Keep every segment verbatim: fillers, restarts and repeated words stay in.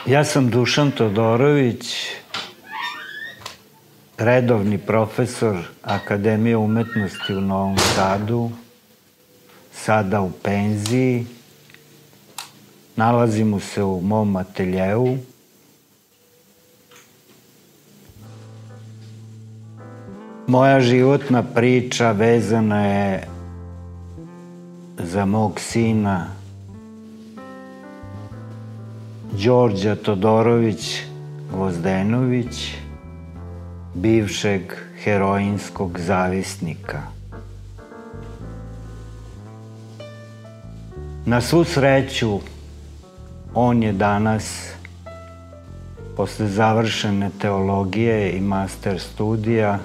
Ja sam Dušan Todorović, redovni profesor Akademije umetnosti u Novom Sadu, sada u penziji. Nalazimo se u mom ateljeu. Moja životna priča vezana je za mog sina Đorđa Todorović Gvozdenović, bivšeg heroinskog zavisnika. Na svu sreću, on je danas, posle završene teologije i master studija,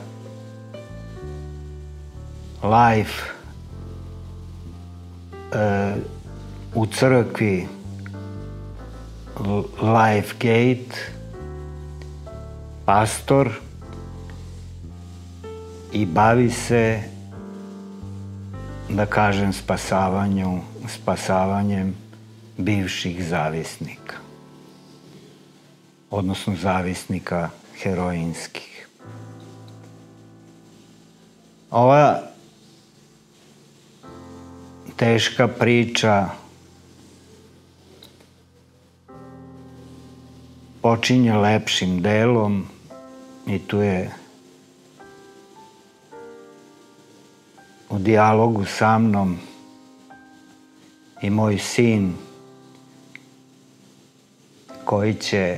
life e, u crkvi Life Gate, pastor, i bavi se, da kažem, spasavanju, spasavanjem bivših zavisnika, odnosno zavisnika heroinskih. Ova teška priča počinje lepšim delom i tu je u dijalogu sa mnom i moj sin koji će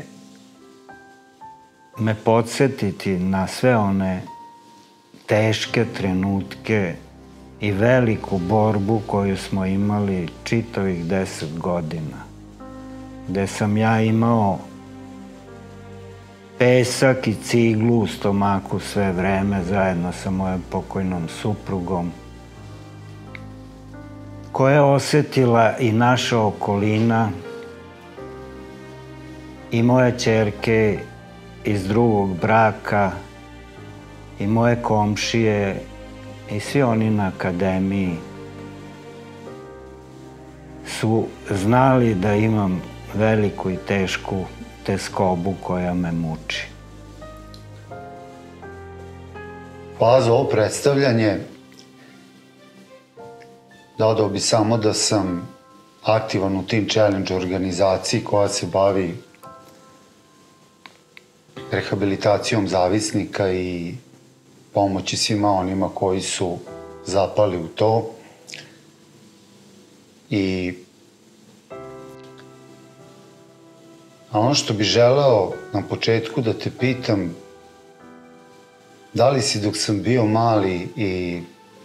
me podsjetiti na sve one teške trenutke i veliku borbu koju smo imali čitavih deset godina, gde sam ja imao pesak i ciglu u stomaku sve vreme zajedno sa mojom pokojnom suprugom, koja je osetila i naša okolina i moje ćerke iz drugog braka i moje komšije i svi oni na akademiji su znali da imam veliku i tešku teskobu koja me muči. Hvala za ovo predstavljanje. Dodao bi samo da sam aktivan u Teen Challenge organizaciji koja se bavi rehabilitacijom zavisnika i pomoći svima onima koji su zapali u to. I a ono što bih želeo na početku da te pitam, da li si dok sam bio mali i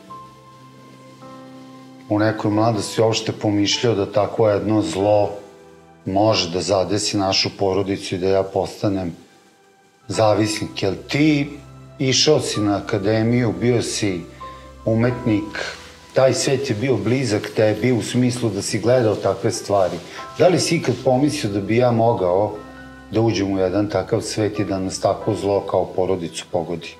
u nekoj mladosti uopšte pomišljao da takvo jedno zlo može da zadesi našu porodicu i da ja postanem zavisnik? Jel ti išao si na akademiju, bio si umetnik, taj svet je bio blizak tebi u smislu da si gledao takve stvari. Da li si ikad pomislio da bi ja mogao da uđem u jedan takav svet i da nas tako zlo kao porodicu pogodi?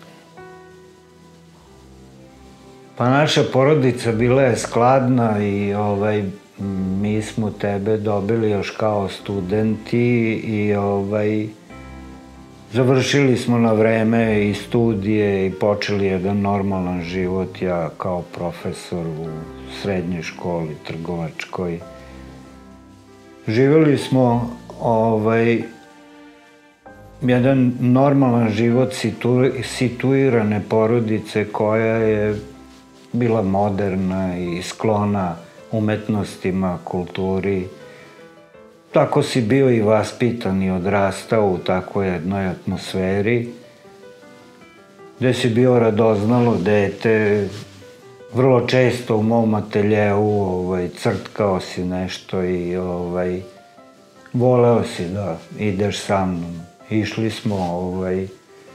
Pa naša porodica bila je skladna i ovaj, mi smo tebe dobili još kao studenti i ovaj, završili smo na vreme i studije i počeli jedan normalan život, ja kao profesor u srednjoj školi, trgovačkoj. Živjeli smo ovaj, jedan normalan život situ, situirane porodice koja je bila moderna i sklona umetnostima, kulturi. Tako si bio i vaspitan i odrastao u takvoj jednoj atmosferi, gde si bio radoznalo dete, vrlo često u mom ateljeu ovaj, crtkao si nešto i ovaj, voleo si da ideš sa mnom. Išli smo, ovaj,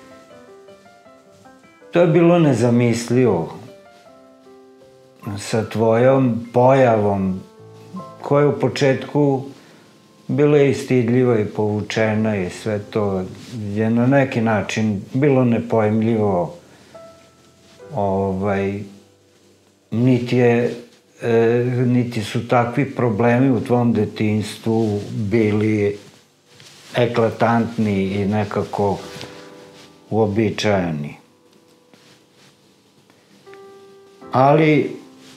to je bilo nezamislivo sa tvojom pojavom, koja je u početku bila je i stidljiva i povučena i sve to je na neki način bilo nepojmljivo. Ovaj, niti je, e, niti su takvi problemi u tvom detinjstvu bili eklatantni i nekako uobičajeni. Ali,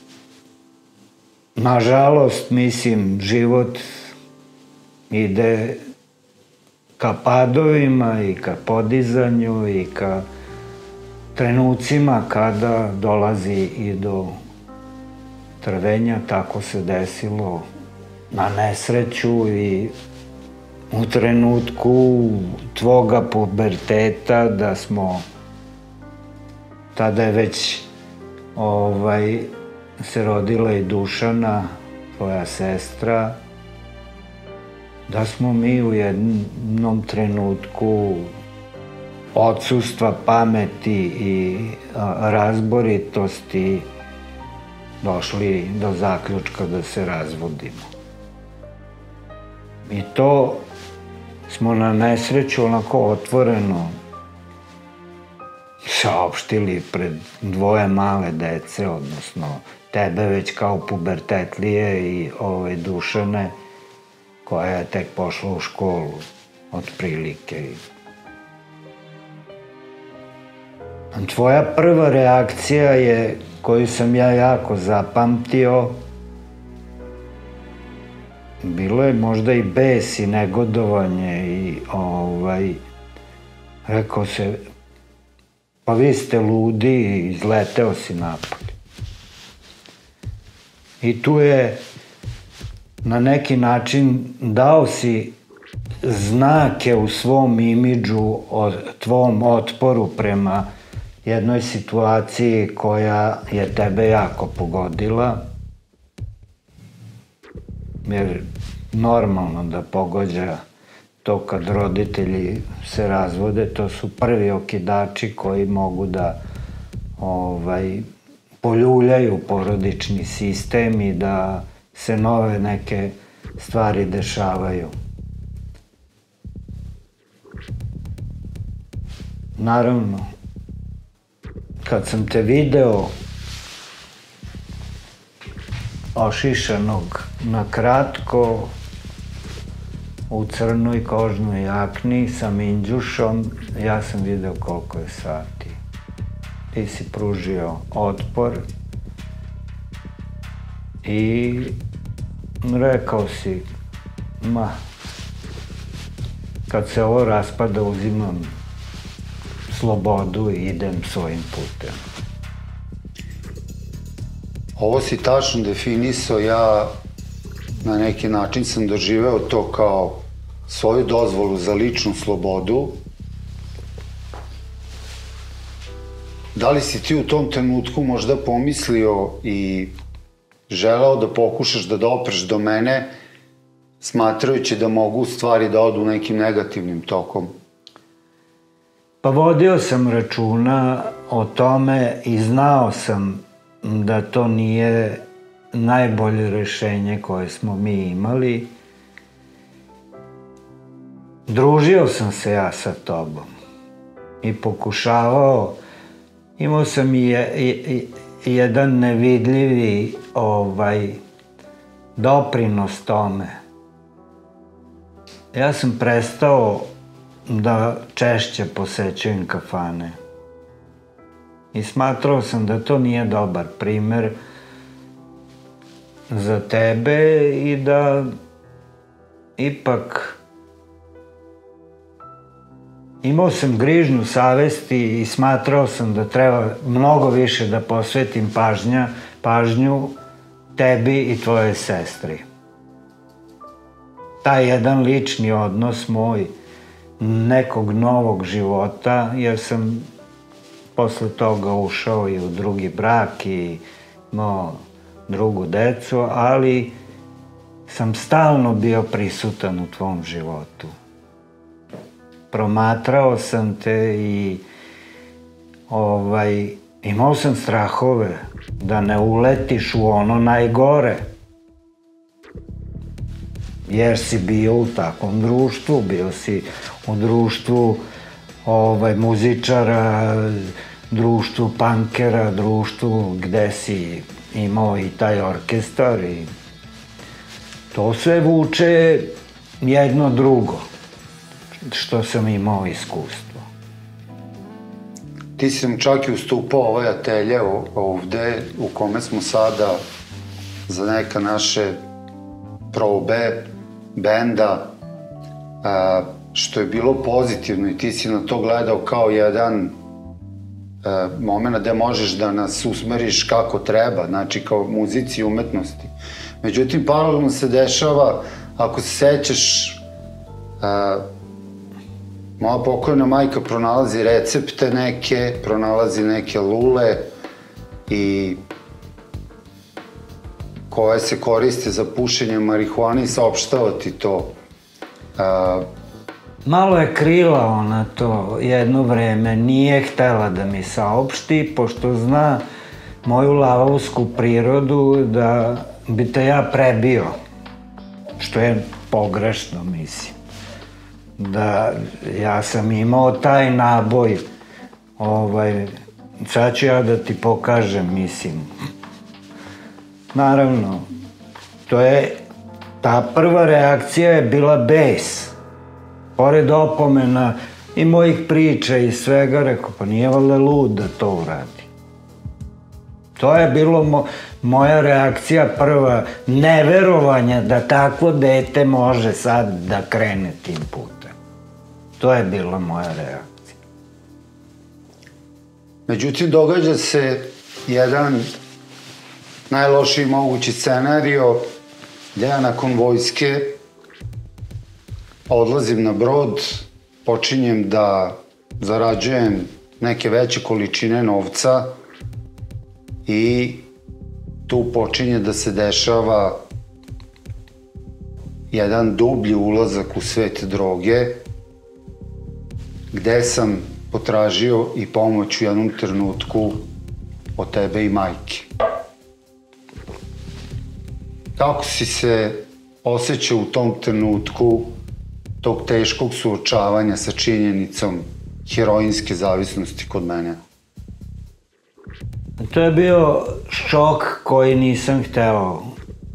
nažalost, mislim, život ide ka padovima i ka podizanju i ka trenucima kada dolazi i do trvenja. Tako se desilo na nesreću i u trenutku tvoga puberteta, da smo, tada je već ovaj, se rodila i Dušana, tvoja sestra, da smo mi u jednom trenutku odsustva pameti i a, razboritosti došli do zaključka da se razvodimo. I to smo na nesreću onako otvoreno saopštili pred dvoje male dece, odnosno tebe već kao pubertetlije i ove Dušane koja je tek pošla u školu otprilike. Tvoja prva reakcija je, koju sam ja jako zapamtio, bilo je možda i bes i negodovanje i ovaj, rekao se, pa vi ste ludi i izleteo si napolje. I tu je na neki način dao si znake u svom imidžu o tvom otporu prema jednoj situaciji koja je tebe jako pogodila, jer normalno da pogođa to kad roditelji se razvode, to su prvi okidači koji mogu da ovaj, poljuljaju porodični sistem i da se nove neke stvari dešavaju. Naravno, kad sam te video ošišanog na kratko u crnoj kožnoj jakni sa minđušom, ja sam video koliko je sati. Ti si pružio otpor i rekao si, ma, kad se ovo raspada uzimam slobodu i idem svojim putem. Ovo si tačno definisao, ja na neki način sam doživeo to kao svoju dozvolu za ličnu slobodu. Da li si ti u tom trenutku možda pomislio i želeo da pokušaš da dopreš do mene, smatrajući da mogu stvari da odu nekim negativnim tokom? Pa vodio sam računa o tome i znao sam da to nije najbolje rešenje koje smo mi imali. Družio sam se ja sa tobom i pokušavao, imao sam i, i, i jedan nevidljivi ovaj, doprinos tome. Ja sam prestao da češće posećujem kafane. I smatrao sam da to nije dobar primer za tebe i da ipak imao sam grižnju savesti i smatrao sam da treba mnogo više da posvetim pažnja, pažnju tebi i tvojoj sestri. Taj jedan lični odnos moj nekog novog života, jer sam posle toga ušao i u drugi brak i imao drugu decu, ali sam stalno bio prisutan u tvom životu. Promatrao sam te i ovaj, imao sam strahove da ne uletiš u ono najgore. Jer si bio u takvom društvu, bio si u društvu ovaj, muzičara, društvu pankera, društvu gde si imao i taj orkestar i to sve vuče jedno drugo. što sam imao iskustvo. Ti si nam čak i ustupao ovaj atelje ovde u kome smo sada za neka naše probe benda, što je bilo pozitivno i ti si na to gledao kao jedan moment gde možeš da nas usmeriš kako treba, znači kao muzici i umetnosti. Međutim, paralelno se dešava, ako se sećaš, moja pokojna majka pronalazi recepte neke, pronalazi neke lule i koje se koriste za pušenje marihuane i saopštava ti to. Malo je krila ona to jedno vreme, nije htela da mi saopšti, pošto zna moju lavovsku prirodu da bi te ja prebio, što je pogrešno, mislim. Da ja sam imao taj naboj, ovaj, sad ću ja da ti pokažem, mislim. Naravno, to je, ta prva reakcija je bila bes. Pored opomena i mojih priča i svega, rekao, pa nije valjda lud da to uradi. To je bilo moja reakcija prva, neverovanja da takvo dete može sad da krene tim putem. To je bila moja reakcija. Međutim, događa se jedan najlošiji mogući scenario gde ja nakon vojske odlazim na brod, počinjem da zarađujem neke veće količine novca i tu počinje da se dešava jedan dublji ulazak u svet droge, gde sam potražio i pomoć u jednom trenutku od tebe i majke. Kako si se osjećao u tom trenutku tog teškog suočavanja sa činjenicom heroinske zavisnosti kod mene? To je bio šok koji nisam hteo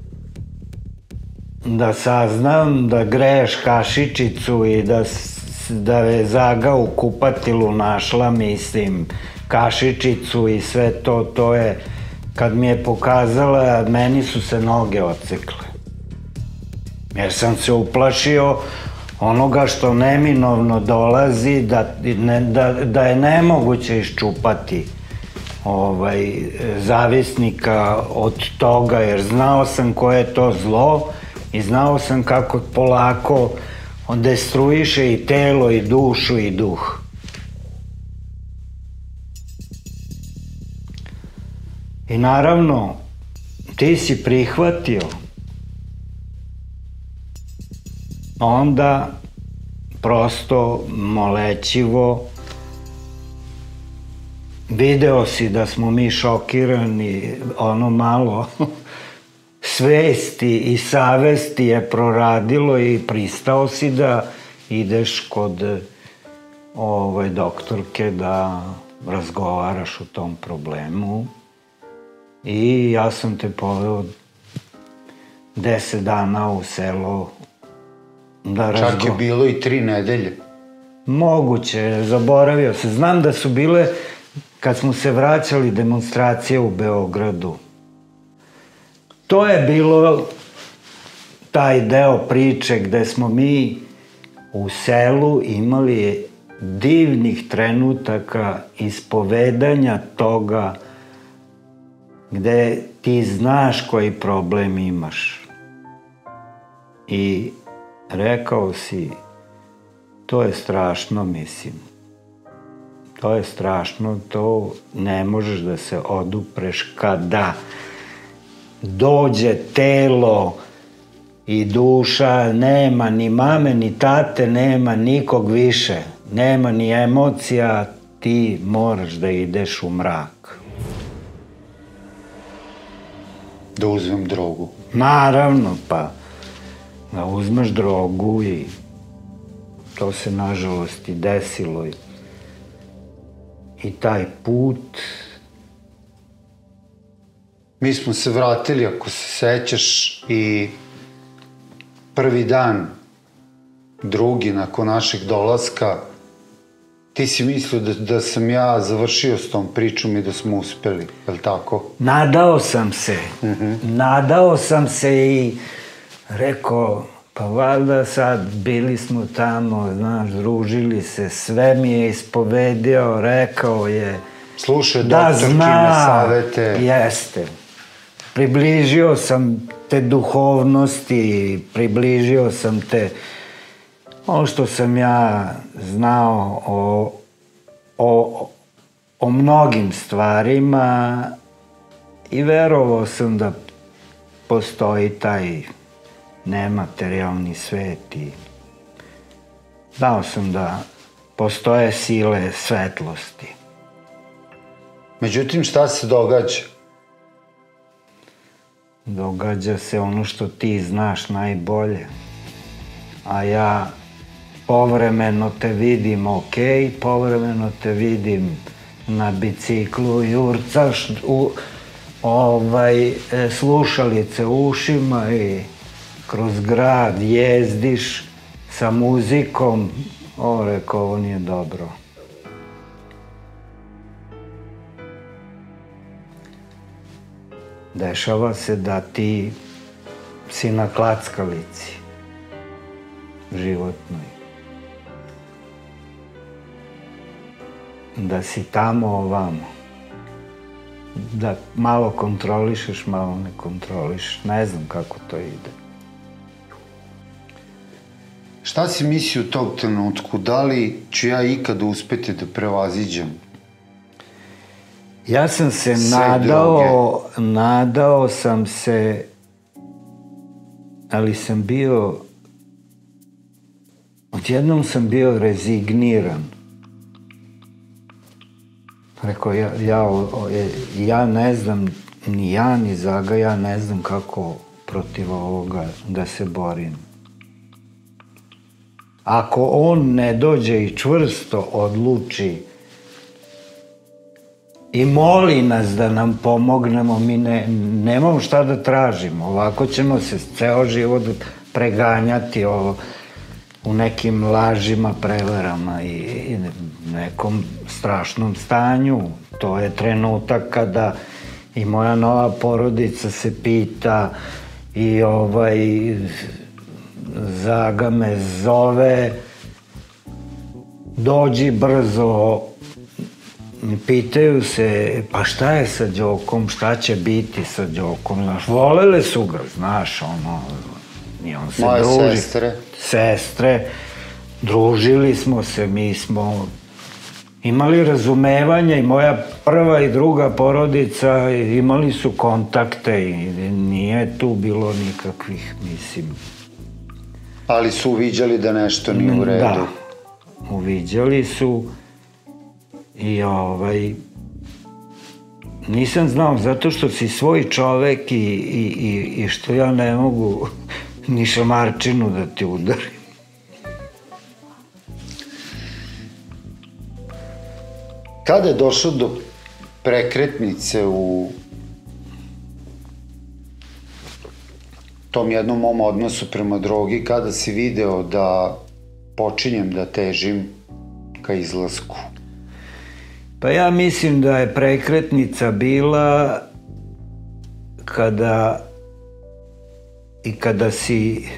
da saznam, da greješ kašičicu i da, da je Zaga u kupatilu našla, mislim, kašičicu i sve to, to je, kad mi je pokazala, meni su se noge odsekle. Jer sam se uplašio onoga što neminovno dolazi, da, ne, da, da je nemoguće iščupati ovaj, zavisnika od toga, jer znao sam koje je to zlo i znao sam kako polako on destruiše i telo, i dušu, i duh. I naravno, ti si prihvatio. Onda, prosto, molećivo, video si da smo mi šokirani, ono malo svesti i savesti je proradilo i pristao si da ideš kod ovaj, doktorke da razgovaraš o tom problemu. I ja sam te poveo deset dana u selo da razgovaram. Čak je bilo i tri nedelje. Moguće, zaboravio se. Znam da su bile, kad smo se vraćali, demonstracije u Beogradu. To je bilo taj deo priče gde smo mi u selu imali divnih trenutaka ispovedanja toga gde ti znaš koji problem imaš. I rekao si, to je strašno, mislim. To je strašno, to ne možeš da se odupreš kada dođe telo i duša, nema ni mame, ni tate, nema nikog više, nema ni emocija, ti moraš da ideš u mrak. Da uzmem drogu. Naravno, pa da uzmeš drogu i to se nažalost i desilo. I taj put... Mi smo se vratili, ako se sećaš, i prvi dan drugi nakon našeg dolaska, ti si mislio da, da sam ja završio s tom pričom i da smo uspeli, je li tako? Nadao sam se. Mm-hmm. Nadao sam se i rekao, pa valjda sad bili smo tamo, znaš, družili se, sve mi je ispovedio, rekao je slušaj, da doktorkine savete. Jeste. Približio sam te duhovnosti, približio sam te ono što sam ja znao o, o, o mnogim stvarima i verovao sam da postoji taj nematerijalni svet i znao sam da postoje sile svetlosti. Međutim, šta se događa? Događa se ono što ti znaš najbolje. A ja povremeno te vidim okej, povremeno te vidim na biciklu, jurcaš u ovaj, slušalice u ušima i kroz grad jezdiš sa muzikom. O, rekao, ovo nije dobro. Dešava se da ti si na klackalici životnoj. Da si tamo ovamo. Da malo kontrolišeš, malo ne kontrolišeš. Ne znam kako to ide. Šta si mislio u tog trenutku? Da li ću ja ikada uspeti da prevaziđem? Ja sam se nadao, nadao sam se, ali sam bio, odjednom sam bio rezigniran. Rekao, ja, ja, ja ne znam, ni ja, ni Zaga, ja ne znam kako protiv ovoga da se borim. Ako on ne dođe i čvrsto odluči i moli nas da nam pomognemo, mi ne, nemamo šta da tražimo. Ovako ćemo se ceo život preganjati ovo, u nekim lažima, prevarama i, i nekom strašnom stanju. To je trenutak kada i moja nova porodica se pita i ovaj Zaga me zove, dođi brzo. Pitaju se, pa šta je sa Đokom, šta će biti sa Đokom, znaš, volele su ga, znaš, ono, i on se moje druži. Moje sestre. Sestre, družili smo se, mi smo imali razumevanje i moja prva i druga porodica imali su kontakte i nije tu bilo nikakvih, mislim. Ali su uviđali da nešto nije u redu. Da, uviđali su. I ovaj, nisam znao, zato što si svoj čovek i, i, i, i što ja ne mogu ni šamarčinu da ti udarim. Kada je došlo do prekretnice u tom jednom mom odnosu prema drogi, kada si video da počinjem da težim ka izlasku? Pa ja mislim da je prekretnica bila kada i kada si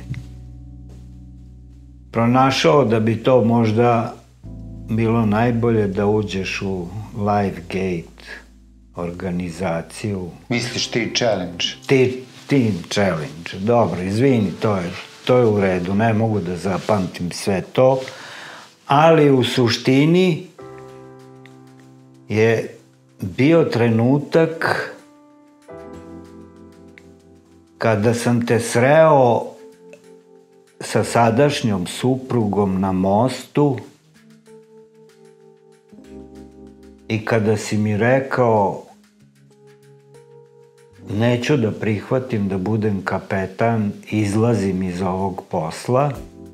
pronašao da bi to možda bilo najbolje da uđeš u Lifegate organizaciju. Misliš Teen Challenge? Teen Challenge, dobro, izvini, to je, to je u redu, ne mogu da zapamtim sve to, ali u suštini je bio trenutak kada sam te sreo sa sadašnjom suprugom na mostu i kada si mi rekao neću da prihvatim da budem kapetan, izlazim iz ovog posla.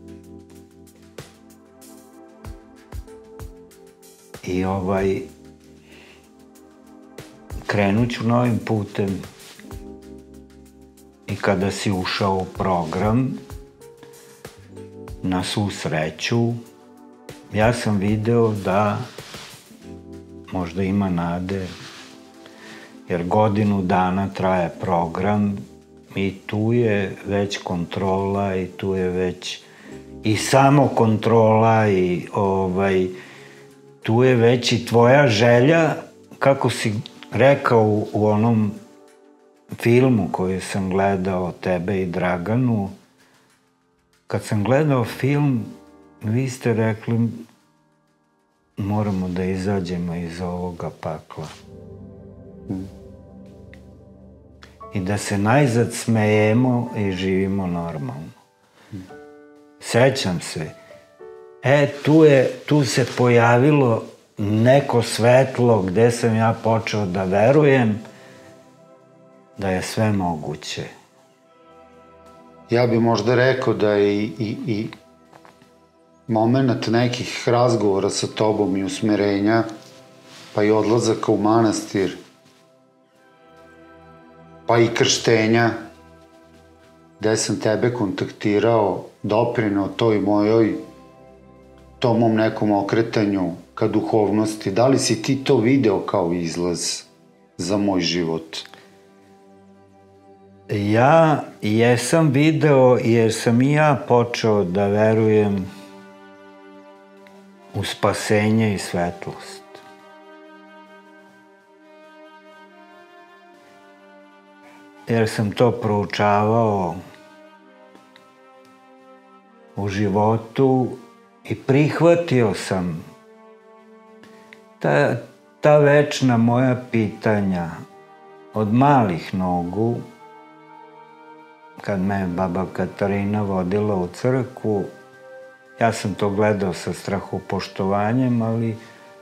I ovaj, krenut ću novim putem. I kada si ušao u program, na svu sreću, ja sam video da možda ima nade, jer godinu dana traje program i tu je već kontrola i tu je već i samo kontrola i ovaj, tu je već i tvoja želja, kako si rekao u, u onom filmu koji sam gledao, tebe i Draganu. Kad sam gledao film, vi ste rekli moramo da izađemo iz ovoga pakla. I da se najzad smejemo i živimo normalno. Sećam se. E, tu je, tu se pojavilo neko svetlo gde sam ja počeo da verujem da je sve moguće. Ja bi možda rekao da je i, i, i moment nekih razgovora sa tobom i usmerenja, pa i odlazaka u manastir, pa i krštenja, gde sam tebe kontaktirao, doprineo toj mojoj, tom mom nekom okretanju ka duhovnosti. Da li si ti to video kao izlaz za moj život? Ja jesam video jer sam i ja počeo da verujem u spasenje i svetlost. Jer sam to proučavao u životu i prihvatio sam ta, ta večna moja pitanja od malih nogu, kad me baba Katarina vodila u crkvu. Ja sam to gledao sa strahopoštovanjem, ali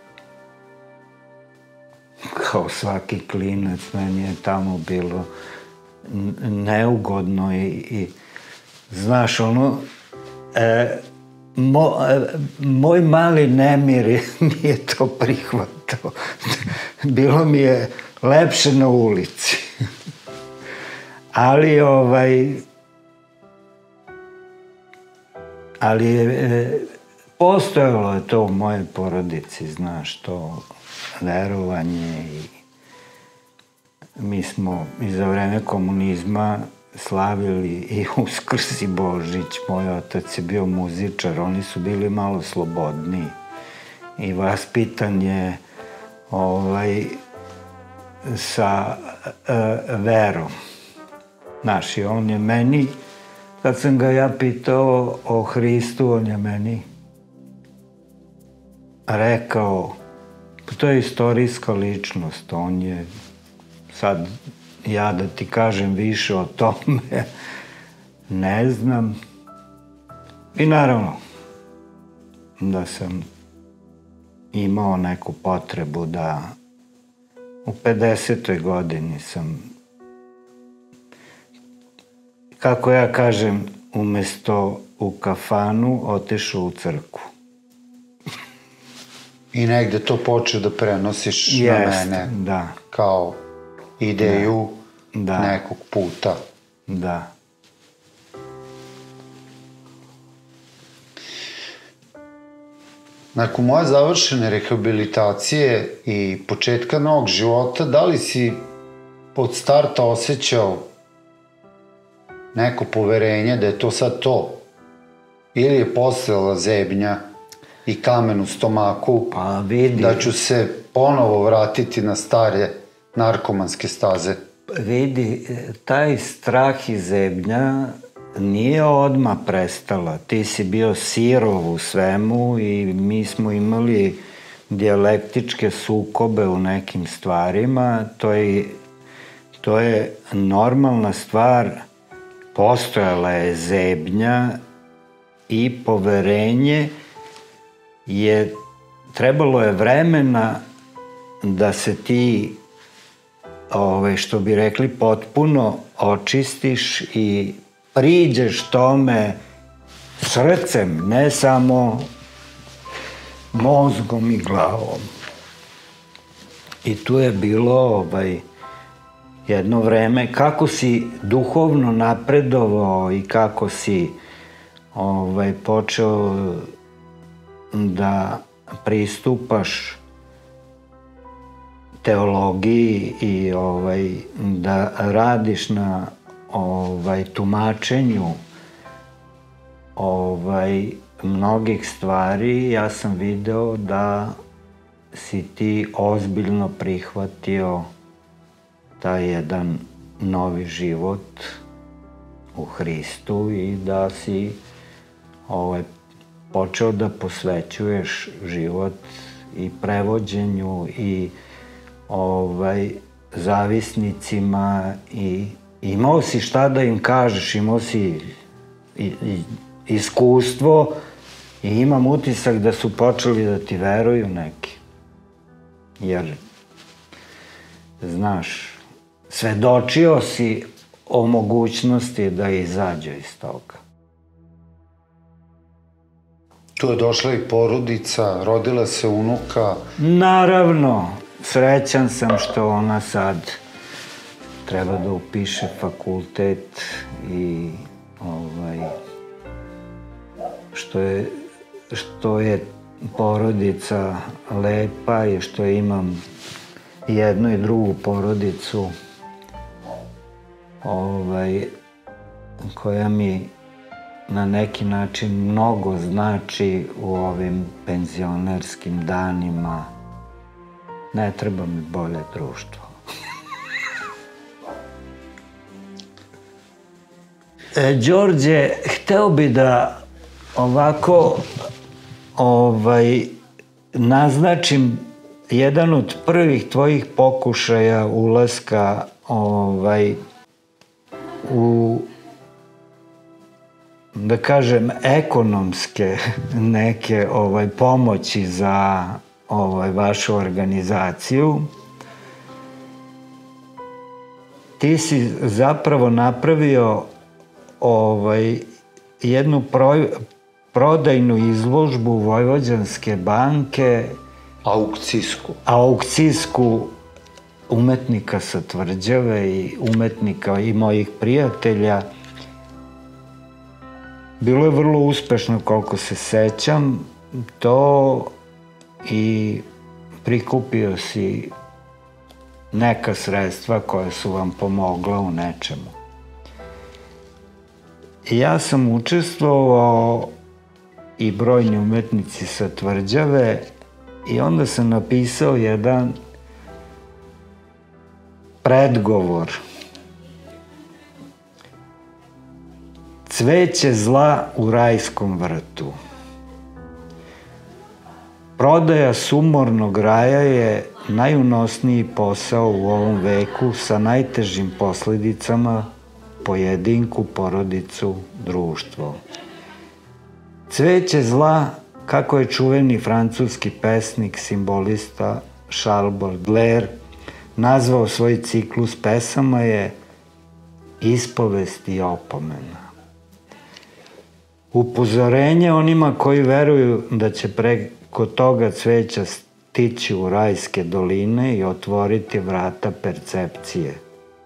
kao svaki klinac meni je tamo bilo neugodno i, i znaš, ono, e, mo, e, moj mali nemir nije to prihvatao. Bilo mi je lepše na ulici. Ali, ovaj, ali je, e, postojalo je to u mojoj porodici, znaš, to verovanje i mi smo i za vreme komunizma slavili i Uskrs i Božić. Moj otac je bio muzičar, oni su bili malo slobodniji i vaspitan je ovaj, sa e, verom. Znaš, i on je meni, kad sam ga ja pitao o Hristu, on je meni rekao, to je istorijska ličnost, on je, sad ja da ti kažem više o tome, ne znam. I naravno, da sam imao neku potrebu da u pedesetoj godini sam, kako ja kažem, umesto u kafanu, otišao u crkvu. I negde to počeo da prenosiš Jest, na mene. Da. Kao ideju da. nekog puta. Da. Nakon moje završene rehabilitacije i početka novog života, da li si od starta osjećao neko poverenje da je to sad to? Ili je postojala zebnja i kamen u stomaku, pa vidi, da ću se ponovo vratiti na stare narkomanske staze? Vidi, taj strah i zebnja nije odmah prestala. Ti si bio sirov u svemu i mi smo imali dijalektičke sukobe u nekim stvarima. To je, to je normalna stvar. Postojala je zebnja i poverenje je, trebalo je vremena da se ti, ove, što bi rekli, potpuno očistiš i priđeš tome srcem, ne samo mozgom i glavom. I tu je bilo ovaj, jedno vreme, kako si duhovno napredovao i kako si ovaj, počeo da pristupaš teologiji i ovaj, da radiš na ovaj, tumačenju ovaj, mnogih stvari, ja sam video da si ti ozbiljno prihvatio taj jedan novi život u Hristu i da si ovaj, počeo da posvećuješ život i prevođenju i ovaj, zavisnicima i imao si šta da im kažeš, imao si i, i, iskustvo i imam utisak da su počeli da ti veruju neki. Jer, znaš, svedočio si o mogućnosti da izađu iz toga. Tu je došla i porodica, rodila se unuka. Naravno, srećan sam što ona sad treba da upiše fakultet i ovaj, što je, što je porodica lepa i što imam jednu i drugu porodicu ovaj, koja mi na neki način mnogo znači u ovim penzionerskim danima. Ne treba mi bolje društvo. e, Đorđe, hteo bi da ovako ovaj, naznačim jedan od prvih tvojih pokušaja ulaska ovaj, u, da kažem, ekonomske neke ovaj, pomoći za ovaj, vašu organizaciju. Ti si zapravo napravio ovaj, jednu pro, prodajnu izložbu Vojvođanske banke, Aukcijsku. Aukcijsku umetnika sa Tvrđave i umetnika i mojih prijatelja. Bilo je vrlo uspešno, koliko se sećam, to i prikupio si neka sredstva koja su vam pomogla u nečemu. Ja sam učestvovao i brojni umetnici sa Tvrđave i onda sam napisao jedan predgovor. Cveće zla u rajskom vrtu. Prodaja sumornog raja je najunosniji posao u ovom veku sa najtežim posledicama pojedinku, porodicu, društvo. Cveće zla, kako je čuveni francuski pesnik, simbolista Charles Baudelaire nazvao svoj ciklus pesama, je ispovest i opomena. Upozorenje onima koji veruju da će preko toga cveća stići u rajske doline i otvoriti vrata percepcije.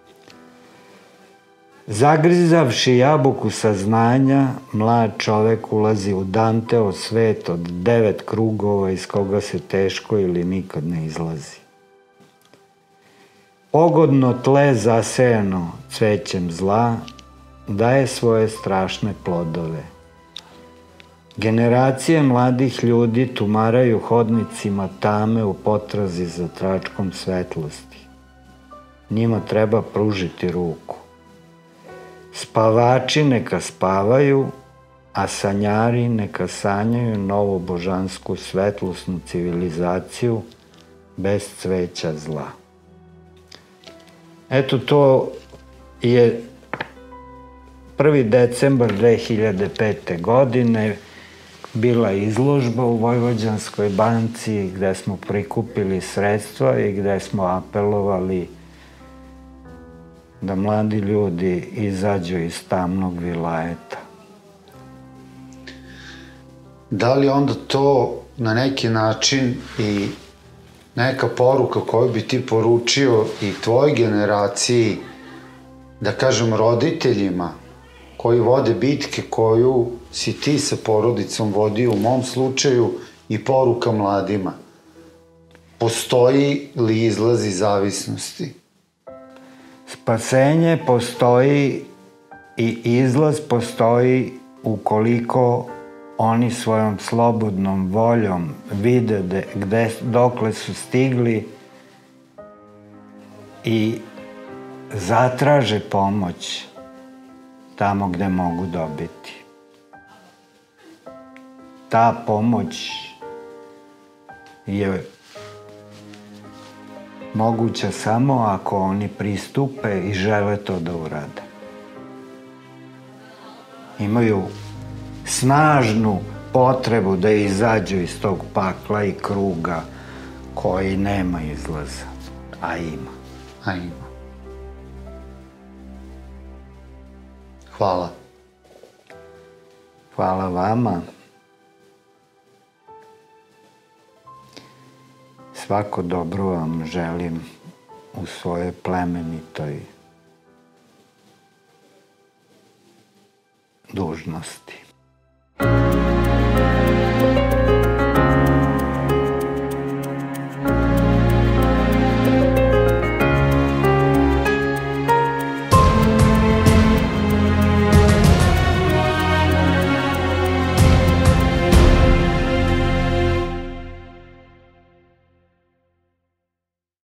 Zagrizavši jabuku saznanja, mlad čovek ulazi u Danteov svet od devet krugova iz koga se teško ili nikad ne izlazi. Pogodno tle zasejano cvećem zla daje svoje strašne plodove. Generacije mladih ljudi tumaraju hodnicima tame u potrazi za tračkom svetlosti. Njima treba pružiti ruku. Spavači neka spavaju, a sanjari neka sanjaju novu božansku svetlosnu civilizaciju bez cveća zla. Eto, to je prvi decembar dve hiljade pete. godine bila izložba u Vojvođanskoj banci gde smo prikupili sredstva i gde smo apelovali da mladi ljudi izađu iz tamnog vilajeta. Da li onda to na neki način i neka poruka koju bi ti poručio i tvojoj generaciji, da kažem roditeljima, koji vode bitke koju si ti sa porodicom vodio u mom slučaju i poruka mladima. Postoji li izlaz iz zavisnosti? Spasenje postoji i izlaz postoji ukoliko oni svojom slobodnom voljom vide de, gde, dokle su stigli i zatraže pomoć tamo gde mogu dobiti. Ta pomoć je moguća samo ako oni pristupe i žele to da urade. Imaju snažnu potrebu da izađu iz tog pakla i kruga koji nema izlaza, a ima. A ima. Hvala. Hvala vama. Svako dobro vam želim u svojoj plemenitoj dužnosti.